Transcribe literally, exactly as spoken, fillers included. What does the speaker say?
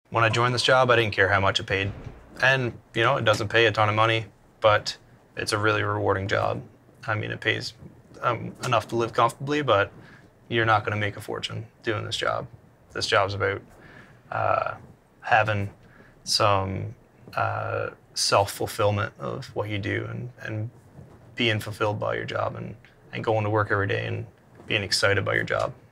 When I joined this job, I didn't care how much it paid. And, you know, it doesn't pay a ton of money, but it's a really rewarding job. I mean, it pays um, enough to live comfortably, but you're not going to make a fortune doing this job. This job's about uh, having some uh, self-fulfillment of what you do and, and being fulfilled by your job and, and going to work every day and being excited by your job.